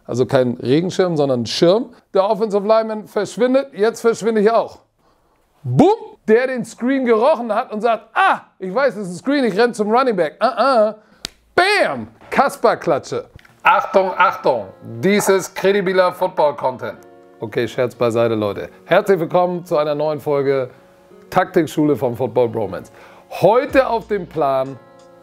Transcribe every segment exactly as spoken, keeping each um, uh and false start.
also kein Regenschirm, sondern ein Schirm. Der Offensive Lineman verschwindet, jetzt verschwinde ich auch. Boom! Der den Screen gerochen hat und sagt, ah, ich weiß, es ist ein Screen, ich renne zum Running Back. Ah, ah. Bam! Kasperklatsche. Achtung, Achtung, dies ist kredibiler Football-Content. Okay, Scherz beiseite, Leute. Herzlich willkommen zu einer neuen Folge Taktikschule vom Football Bromance. Heute auf dem Plan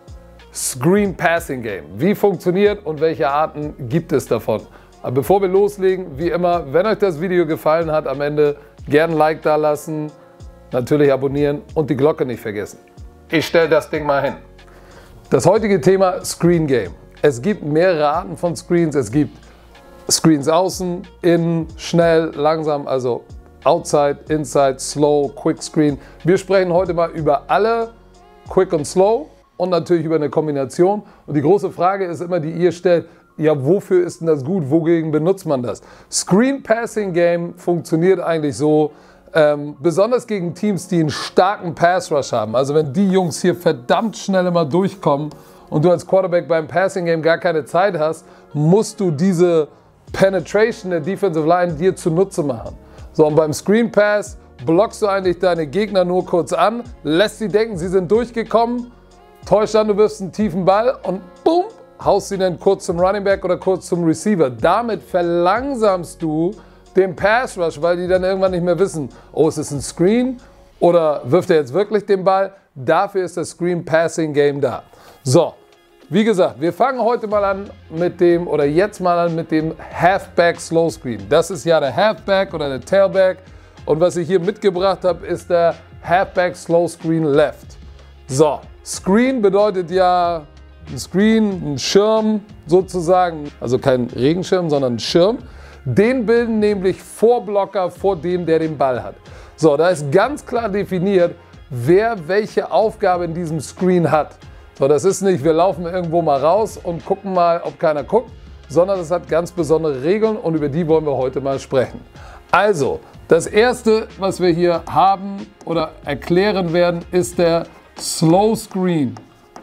Screen Passing Game. Wie funktioniert und welche Arten gibt es davon? Aber bevor wir loslegen, wie immer, wenn euch das Video gefallen hat, am Ende gerne ein Like da lassen, natürlich abonnieren und die Glocke nicht vergessen. Ich stelle das Ding mal hin. Das heutige Thema Screen Game. Es gibt mehrere Arten von Screens. Es gibt Screens außen, innen, schnell, langsam, also Outside, Inside, Slow, Quick Screen. Wir sprechen heute mal über alle, Quick und Slow und natürlich über eine Kombination. Und die große Frage ist immer, die ihr stellt, ja, wofür ist denn das gut? Wogegen benutzt man das? Screen Passing Game funktioniert eigentlich so, ähm, besonders gegen Teams, die einen starken Pass Rush haben. Also wenn die Jungs hier verdammt schnell immer durchkommen und du als Quarterback beim Passing Game gar keine Zeit hast, musst du diese Penetration der Defensive Line dir zunutze machen. So, und beim Screen Pass blockst du eigentlich deine Gegner nur kurz an, lässt sie denken, sie sind durchgekommen, täuscht an, du wirfst einen tiefen Ball und boom, haust sie dann kurz zum Running Back oder kurz zum Receiver. Damit verlangsamst du den Pass Rush, weil die dann irgendwann nicht mehr wissen, oh, ist es ein Screen oder wirft er jetzt wirklich den Ball? Dafür ist das Screen Passing Game da. So, wie gesagt, wir fangen heute mal an mit dem, oder jetzt mal an mit dem Halfback Slow Screen. Das ist ja der Halfback oder der Tailback. Und was ich hier mitgebracht habe, ist der Halfback Slow Screen Left. So, Screen bedeutet ja ein Screen, ein Schirm sozusagen, also kein Regenschirm, sondern ein Schirm. Den bilden nämlich Vorblocker vor dem, der den Ball hat. So, da ist ganz klar definiert, wer welche Aufgabe in diesem Screen hat. So, das ist nicht, wir laufen irgendwo mal raus und gucken mal, ob keiner guckt, sondern es hat ganz besondere Regeln und über die wollen wir heute mal sprechen. Also, das erste, was wir hier haben oder erklären werden, ist der Slow Screen.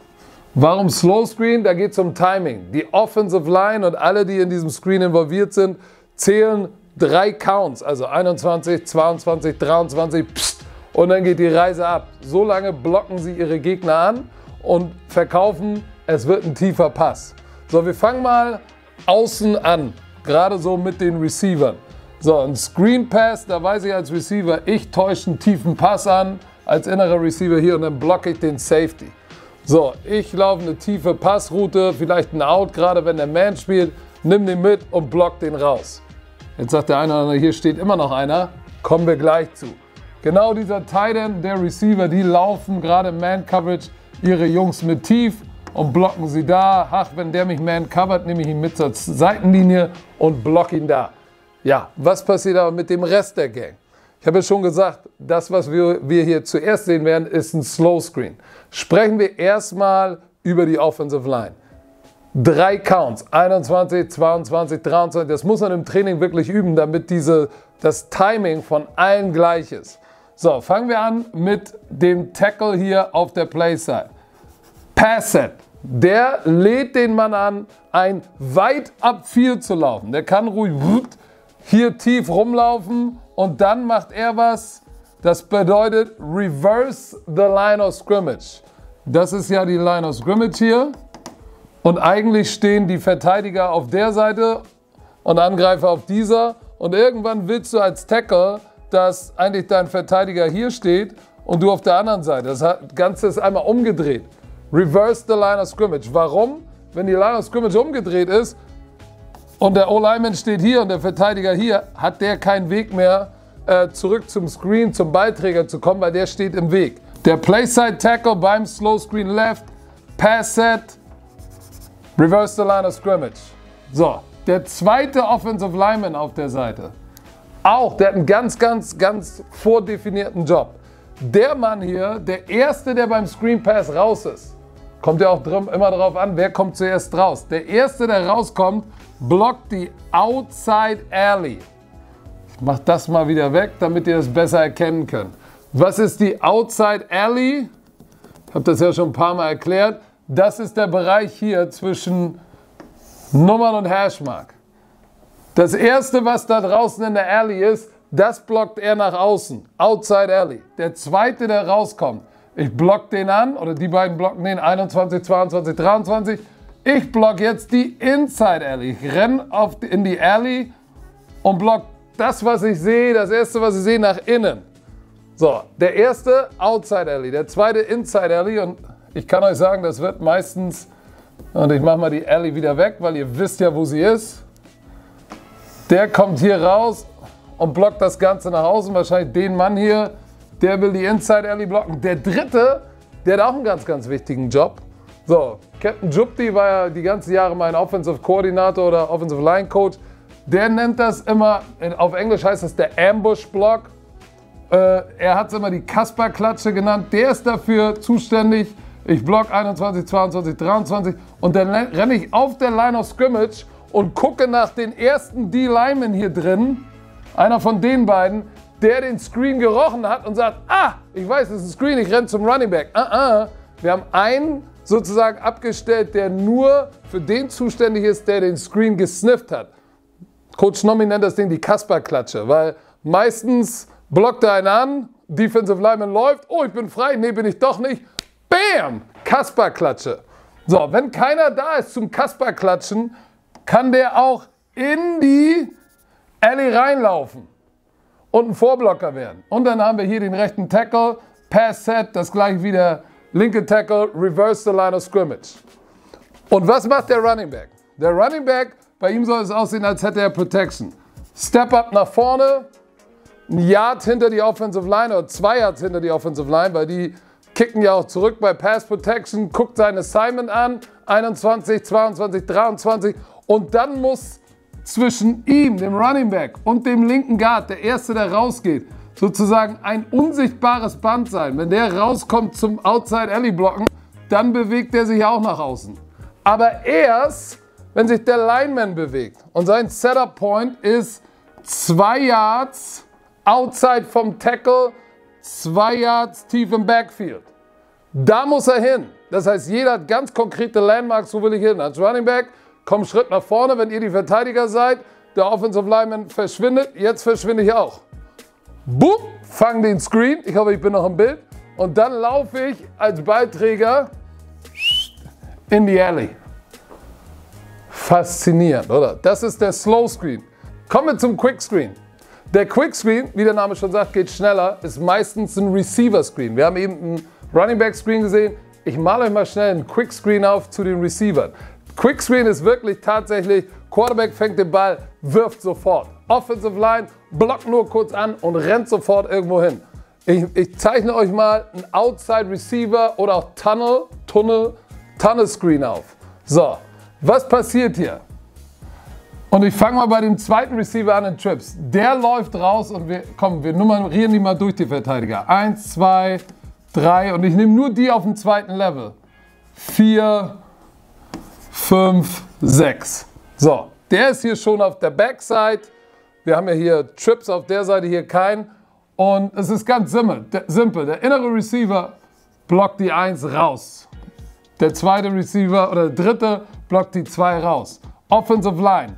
Warum Slow Screen? Da geht es um Timing. Die Offensive Line und alle, die in diesem Screen involviert sind, zählen drei Counts, also einundzwanzig, zweiundzwanzig, dreiundzwanzig, pst, und dann geht die Reise ab. So lange blocken sie ihre Gegner an und verkaufen, es wird ein tiefer Pass. So, wir fangen mal außen an, gerade so mit den Receivern. So, ein Screen Pass, da weiß ich als Receiver, ich täusche einen tiefen Pass an, als innerer Receiver hier und dann blocke ich den Safety. So, ich laufe eine tiefe Passroute, vielleicht ein Out, gerade wenn der Man spielt, nimm den mit und block den raus. Jetzt sagt der eine oder andere, hier steht immer noch einer, kommen wir gleich zu. Genau dieser Tight End, der Receiver, die laufen gerade im Man-Coverage ihre Jungs mit tief und blocken sie da. Ach, wenn der mich man-covert, nehme ich ihn mit zur Seitenlinie und block ihn da. Ja, was passiert aber mit dem Rest der Gang? Ich habe ja schon gesagt, das, was wir, wir hier zuerst sehen werden, ist ein Slow Screen. Sprechen wir erstmal über die Offensive Line. Drei Counts, einundzwanzig, zweiundzwanzig, dreiundzwanzig, das muss man im Training wirklich üben, damit diese, das Timing von allen gleich ist. So, fangen wir an mit dem Tackle hier auf der Playside. Pass Set. Der lädt den Mann an, ein weit upfield zu laufen. Der kann ruhig hier tief rumlaufen und dann macht er was, das bedeutet Reverse the Line of Scrimmage. Das ist ja die Line of Scrimmage hier. Und eigentlich stehen die Verteidiger auf der Seite und Angreifer auf dieser. Und irgendwann willst du als Tackle, dass eigentlich dein Verteidiger hier steht und du auf der anderen Seite. Das Ganze ist einmal umgedreht. Reverse the Line of Scrimmage. Warum? Wenn die Line of Scrimmage umgedreht ist und der O-Lineman steht hier und der Verteidiger hier, hat der keinen Weg mehr äh, zurück zum Screen, zum Ballträger zu kommen, weil der steht im Weg. Der Playside Tackle beim Slow Screen Left, Pass Set, Reverse the Line of Scrimmage. So, der zweite Offensive Lineman auf der Seite. Auch, der hat einen ganz, ganz, ganz vordefinierten Job. Der Mann hier, der Erste, der beim Screen Pass raus ist, kommt ja auch drum, immer darauf an, wer kommt zuerst raus. Der Erste, der rauskommt, blockt die Outside Alley. Ich mache das mal wieder weg, damit ihr das besser erkennen könnt. Was ist die Outside Alley? Ich habe das ja schon ein paar Mal erklärt. Das ist der Bereich hier zwischen Nummern und Hashmark. Das erste, was da draußen in der Alley ist, das blockt er nach außen. Outside Alley. Der zweite, der rauskommt, ich block den an, oder die beiden blocken den, einundzwanzig, zweiundzwanzig, dreiundzwanzig. Ich block jetzt die Inside Alley. Ich renne auf, in die Alley und block das, was ich sehe, das erste, was ich sehe, nach innen. So, der erste Outside Alley, der zweite Inside Alley. Und ich kann euch sagen, das wird meistens, und ich mache mal die Alley wieder weg, weil ihr wisst ja, wo sie ist. Der kommt hier raus und blockt das Ganze nach außen. Wahrscheinlich den Mann hier, der will die Inside Alley blocken. Der dritte, der hat auch einen ganz, ganz wichtigen Job. So, Captain Jupti war ja die ganzen Jahre mein Offensive Koordinator oder Offensive Line Coach. Der nennt das immer, auf Englisch heißt das der Ambush Block. Äh, er hat es immer die Kasper-Klatsche genannt. Der ist dafür zuständig. Ich block einundzwanzig, zweiundzwanzig, dreiundzwanzig und dann renne ich auf der Line of Scrimmage und gucke nach den ersten D-Linemen hier drin, einer von den beiden, der den Screen gerochen hat und sagt, ah, ich weiß, das ist ein Screen, ich renne zum Running Back. Ah, ah. Wir haben einen sozusagen abgestellt, der nur für den zuständig ist, der den Screen gesnifft hat. Coach Nomi nennt das Ding die Kasper-Klatsche, weil meistens blockt er einen an, Defensive Lineman läuft, oh, ich bin frei, nee, bin ich doch nicht. Bam! Kasper-Klatsche. So, wenn keiner da ist zum Kasper-Klatschen, kann der auch in die Alley reinlaufen und ein Vorblocker werden. Und dann haben wir hier den rechten Tackle, Pass-Set, das gleiche wie der linke Tackle, Reverse the Line of Scrimmage. Und was macht der Running Back? Der Running Back, bei ihm soll es aussehen, als hätte er Protection. Step up nach vorne, ein Yard hinter die Offensive Line oder zwei Yards hinter die Offensive Line, weil die kicken ja auch zurück bei Pass Protection, guckt sein Assignment an, einundzwanzig, zweiundzwanzig, dreiundzwanzig und dann muss zwischen ihm, dem Running Back und dem linken Guard, der Erste, der rausgeht, sozusagen ein unsichtbares Band sein. Wenn der rauskommt zum Outside Alley blocken, dann bewegt er sich auch nach außen. Aber erst, wenn sich der Lineman bewegt und sein Setup Point ist zwei Yards outside vom Tackle, zwei Yards tief im Backfield. Da muss er hin. Das heißt, jeder hat ganz konkrete Landmarks, wo will ich hin. Als Running Back, komm Schritt nach vorne, wenn ihr die Verteidiger seid. Der Offensive Lineman verschwindet, jetzt verschwinde ich auch. Boom, fang den Screen, ich hoffe, ich bin noch im Bild. Und dann laufe ich als Ballträger in die Alley. Faszinierend, oder? Das ist der Slow Screen. Kommen wir zum Quick Screen. Der Quick Screen, wie der Name schon sagt, geht schneller, ist meistens ein Receiver Screen. Wir haben eben einen Running Back Screen gesehen. Ich male euch mal schnell einen Quick Screen auf zu den Receivern. Quick Screen ist wirklich tatsächlich, Quarterback fängt den Ball, wirft sofort. Offensive Line blockt nur kurz an und rennt sofort irgendwo hin. Ich, ich zeichne euch mal einen Outside Receiver oder auch Tunnel, Tunnel, Tunnel Screen auf. So, was passiert hier? Und ich fange mal bei dem zweiten Receiver an in Trips. Der läuft raus und wir, komm, wir nummerieren die mal durch, die Verteidiger. Eins, zwei, drei und ich nehme nur die auf dem zweiten Level. Vier, fünf, sechs. So, der ist hier schon auf der Backside. Wir haben ja hier Trips auf der Seite, hier kein. Und es ist ganz simpel. Der, simpel. Der innere Receiver blockt die eins raus. Der zweite Receiver oder der dritte blockt die zwei raus. Offensive Line.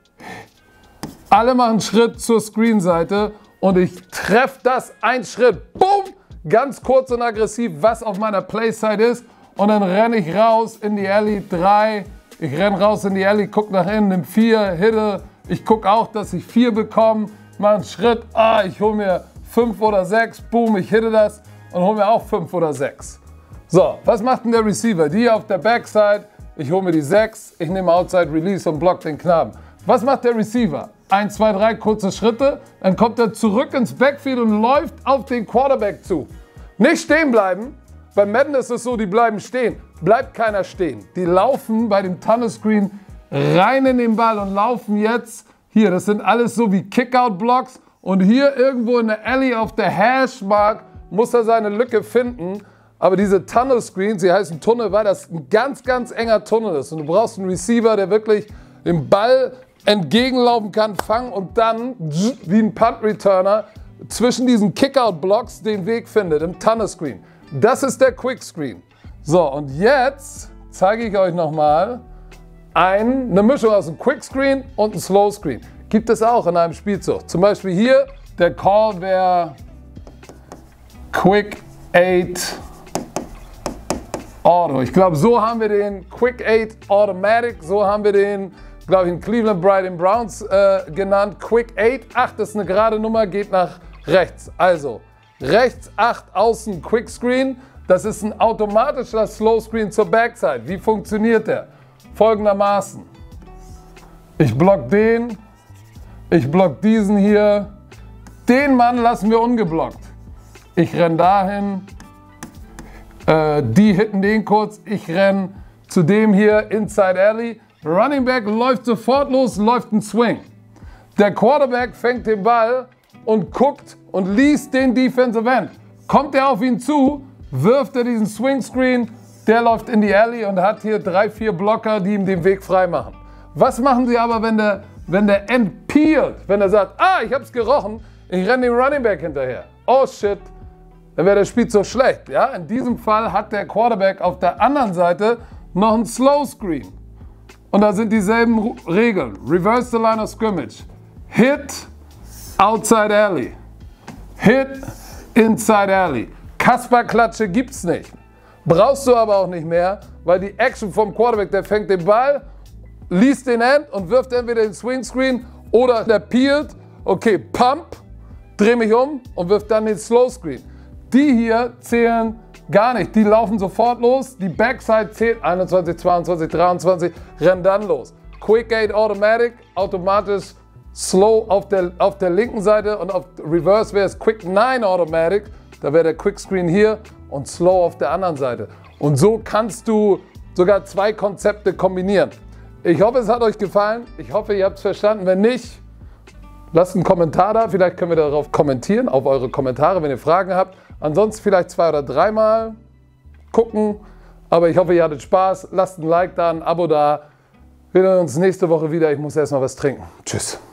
Alle machen einen Schritt zur Screen-Seite und ich treffe das einen Schritt. Boom! Ganz kurz und aggressiv, was auf meiner Playside ist. Und dann renne ich raus in die Alley. Drei. Ich renne raus in die Alley, gucke nach innen, nimm vier, hitte. Ich gucke auch, dass ich vier bekomme. Mache einen Schritt. Ah, ich hole mir fünf oder sechs. Boom, ich hitte das und hole mir auch fünf oder sechs. So, was macht denn der Receiver? Die auf der Backside. Ich hole mir die sechs. Ich nehme Outside Release und block den Knaben. Was macht der Receiver? eins, zwei, drei, kurze Schritte. Dann kommt er zurück ins Backfield und läuft auf den Quarterback zu. Nicht stehen bleiben. Bei Madden ist es so, die bleiben stehen. Bleibt keiner stehen. Die laufen bei dem Tunnel Screen rein in den Ball und laufen jetzt hier. Das sind alles so wie Kickout-Blocks. Und hier irgendwo in der Alley auf der Hashmark muss er seine Lücke finden. Aber diese Tunnel Screens, sie heißen Tunnel, weil das ein ganz, ganz enger Tunnel ist. Und du brauchst einen Receiver, der wirklich den Ball entgegenlaufen kann, fangen und dann wie ein Punt-Returner zwischen diesen Kickout-Blocks den Weg findet im Tunnel Screen. Das ist der Quick Screen. So, und jetzt zeige ich euch nochmal ein, eine Mischung aus einem Quick Screen und einem Slow Screen. gibt es auch in einem Spielzug. Zum Beispiel hier, der Call wäre Quick eight Auto. Ich glaube, so haben wir den Quick eight Automatic, so haben wir den, glaube ich, in Cleveland Brighton Browns äh, genannt. Quick eight, acht ist eine gerade Nummer, geht nach rechts. Also rechts acht, außen Quick Screen. Das ist ein automatischer Slow Screen zur Backside. Wie funktioniert der? Folgendermaßen. Ich block den, ich block diesen hier. Den Mann lassen wir ungeblockt. Ich renne dahin, äh, die hitten den kurz, ich renne zu dem hier, Inside Alley. Running Back läuft sofort los, läuft ein Swing. Der Quarterback fängt den Ball und guckt und liest den Defensive End. Kommt er auf ihn zu, wirft er diesen Swing Screen, der läuft in die Alley und hat hier drei, vier Blocker, die ihm den Weg frei machen. Was machen sie aber, wenn der, wenn der End peelt, wenn er sagt, ah, ich hab's gerochen, ich renne dem Running Back hinterher. Oh shit, dann wäre das Spiel so schlecht. Ja? In diesem Fall hat der Quarterback auf der anderen Seite noch einen Slow Screen. Und da sind dieselben Regeln. Reverse the line of scrimmage. Hit, outside alley. Hit, inside alley. Kasperklatsche gibt's nicht. Brauchst du aber auch nicht mehr, weil die Action vom Quarterback, der fängt den Ball, liest den End und wirft entweder den Swing Screen oder der peelt. Okay, Pump, dreh mich um und wirft dann den Slow Screen. Die hier zählen gar nicht. Die laufen sofort los. Die Backside zählt einundzwanzig, zweiundzwanzig, dreiundzwanzig, rennen dann los. Quick eight Automatic, automatisch Slow auf der, auf der linken Seite und auf Reverse wäre es Quick nine Automatic. Da wäre der Quick Screen hier und Slow auf der anderen Seite. Und so kannst du sogar zwei Konzepte kombinieren. Ich hoffe, es hat euch gefallen. Ich hoffe, ihr habt es verstanden. Wenn nicht, lasst einen Kommentar da. Vielleicht können wir darauf kommentieren, auf eure Kommentare, wenn ihr Fragen habt. Ansonsten vielleicht zwei oder dreimal gucken. Aber ich hoffe, ihr hattet Spaß. Lasst ein Like da, ein Abo da. Wir sehen uns nächste Woche wieder. Ich muss erstmal was trinken. Tschüss.